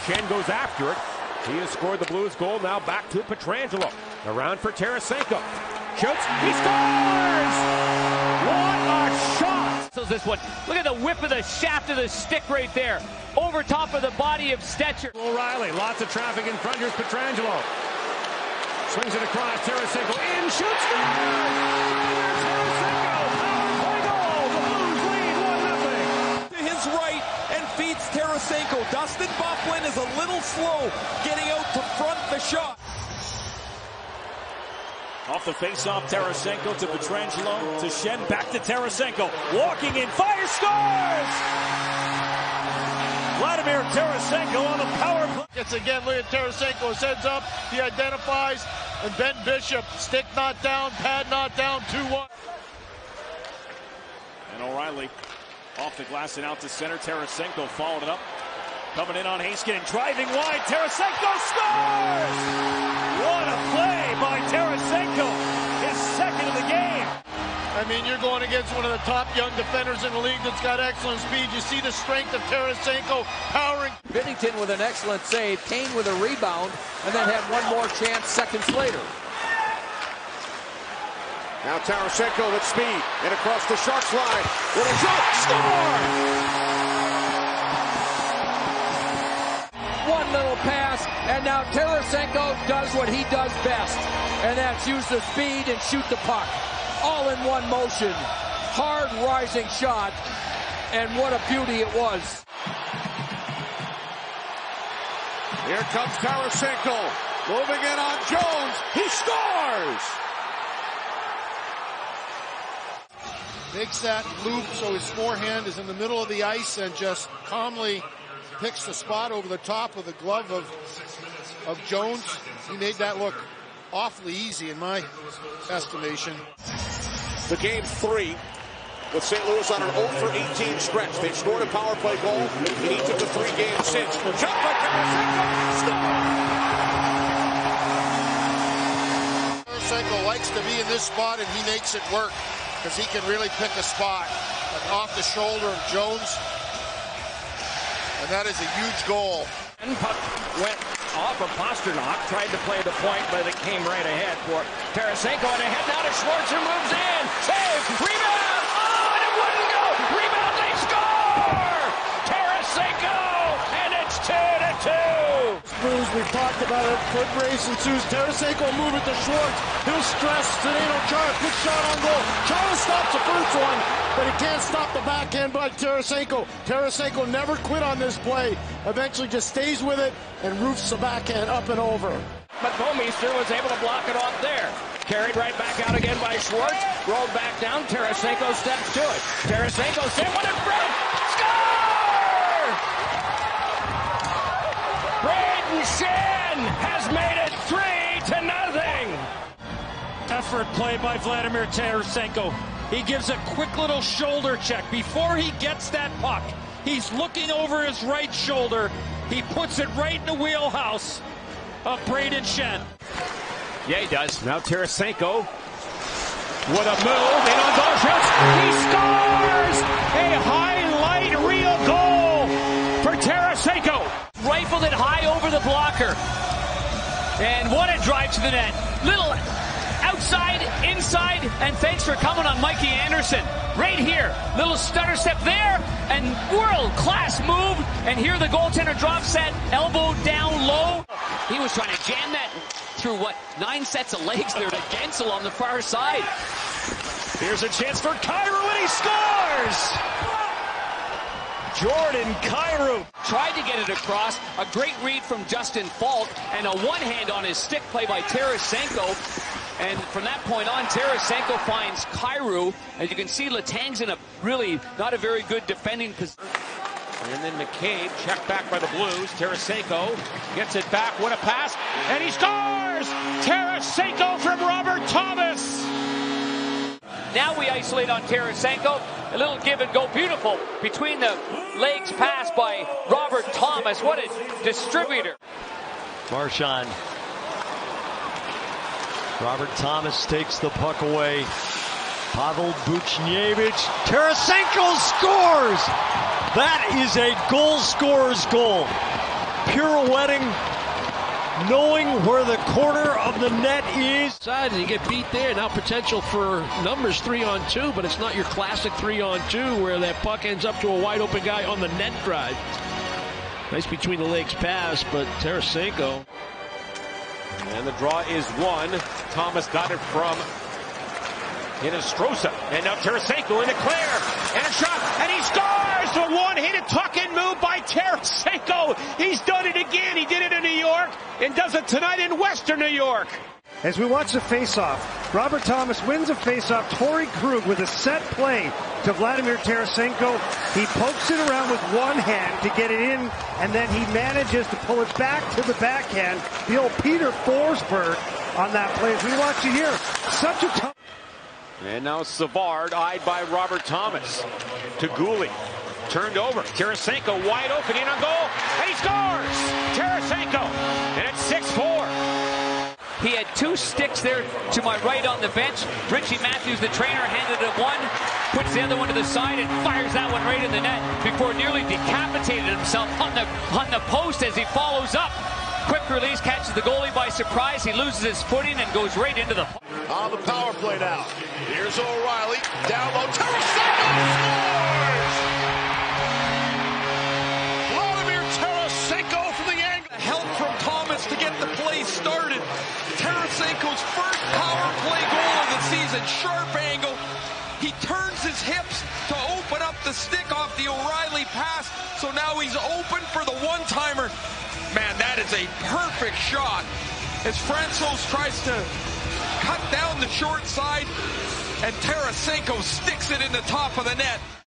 Schenn goes after it. He has scored the Blues goal. Now back to Pietrangelo. Around for Tarasenko. Shoots. He scores! What a shot! So this one. Look at the whip of the shaft of the stick right there. Over top of the body of Stetcher. O'Reilly. Lots of traffic in front. Here's Pietrangelo. Swings it across. Tarasenko in. Shoots. Right and feeds Tarasenko. Dustin Byfuglien is a little slow getting out to front the shot. Off the face-off, Tarasenko to Pietrangelo to Schenn, back to Tarasenko. Walking in, fire, scores! Vladimir Tarasenko on the power play. It's again, look at Tarasenko, his head's up, he identifies, and Ben Bishop, stick not down, pad not down, 2-1. And O'Reilly off the glass and out to center. Tarasenko followed it up. Coming in on Heiskanen, driving wide. Tarasenko scores! What a play by Tarasenko. His second of the game. I mean, you're going against one of the top young defenders in the league that's got excellent speed. You see the strength of Tarasenko powering. Binnington with an excellent save. Kane with a rebound, and then had one more chance seconds later. Now Tarasenko with speed and across the Sharks line with a shot, score! One little pass, and now Tarasenko does what he does best, and that's use the speed and shoot the puck. All in one motion. Hard rising shot, and what a beauty it was. Here comes Tarasenko, moving in on Jones. He scores! Makes that loop so his forehand is in the middle of the ice and just calmly picks the spot over the top of the glove of Jones. He made that look awfully easy in my estimation. The game 3 with St. Louis on an 0 for 18 stretch. They've scored a power play goal in each of the 3 games since. Shot by Tarasenko, score! Tarasenko likes to be in this spot and he makes it work, because he can really pick a spot off the shoulder of Jones. And that is a huge goal. And puck went off of Pasternak. Tried to play the point, but it came right ahead for Tarasenko. And ahead now to Schwartz, who moves in. Save! Rebound! Oh, and it wouldn't go! Rebound, they score! Tarasenko! And it's 2-2! Blues, we've talked about it. Foot race ensues. Tarasenko move it to Schwartz. He'll stress Zdeno Chara. Good shot on goal. Chara stops the first one, but he can't stop the backhand by Tarasenko. Tarasenko never quit on this play. Eventually just stays with it and roofs the backhand up and over. But Bomeister was able to block it off there. Carried right back out again by Schwartz. Rolled back down. Tarasenko steps to it. Tarasenko sent one in front. Score! Braden Schenn has made it 3-0. Effort play by Vladimir Tarasenko. He gives a quick little shoulder check before he gets that puck. He's looking over his right shoulder. He puts it right in the wheelhouse of Braden Schenn. Yeah, he does. Now Tarasenko. What a move. In on goal shoots. He scores! A highlight reel goal for Tarasenko. Rifled it high over the blocker. And what a drive to the net. Little outside, inside, and thanks for coming on Mikey Anderson. Right here, little stutter step there, and world-class move. And here the goaltender drops that elbow down low. He was trying to jam that through, 9 sets of legs there to Gensel on the far side. Here's a chance for Kyrou, and he scores! Jordan Kyrou tried to get it across. A great read from Justin Falk, and a one-hand on his stick play by Tarasenko. And from that point on, Tarasenko finds Kyrou. As you can see, Letang's in a really not a very good defending position. And then McCabe, checked back by the Blues. Tarasenko gets it back. What a pass. And he scores! Tarasenko from Robert Thomas. Now we isolate on Tarasenko. A little give and go. Beautiful between the legs pass by Robert Thomas. What a distributor. Marchand. Robert Thomas takes the puck away. Pavel Buchnevich. Tarasenko scores! That is a goal scorer's goal. pirouetting, knowing where the corner of the net is. Side and you get beat there. Now potential for numbers 3-on-2, but it's not your classic 3-on-2 where that puck ends up to a wide open guy on the net drive. Nice between the legs pass, but Tarasenko. And the draw is one. Thomas got it from Hinostroza. And now Tarasenko in the clear. And a shot. And he scores! A one-handed tuck-in move by Tarasenko. He's done it again. He did it in New York and does it tonight in Western New York. As we watch the face-off, Robert Thomas wins a face-off. Torrey Krug with a set play to Vladimir Tarasenko. He pokes it around with one hand to get it in, and then he manages to pull it back to the backhand. The old Peter Forsberg on that play. As we watch it here, such a tough. And now Savard eyed by Robert Thomas to Gouli. Turned over. Tarasenko wide open in on goal. And he scores! Tarasenko. And it's 6-4. He had two sticks there to my right on the bench. Richie Matthews, the trainer, handed him one, puts the other one to the side and fires that one right in the net before nearly decapitated himself on the post as he follows up. Quick release, catches the goalie by surprise. He loses his footing and goes right into the... On the power play now. Here's O'Reilly. Down low. Tarasenko scores! Vladimir Tarasenko from the angle. Help from Thomas to get the play started. Tarasenko's first power play goal of the season. Sharp angle. He turns his hips to open up the stick off the O'Reilly pass. So now he's open for the one-timer. Man, that is a perfect shot. As Francouz tries to cut down the short side, and Tarasenko sticks it in the top of the net.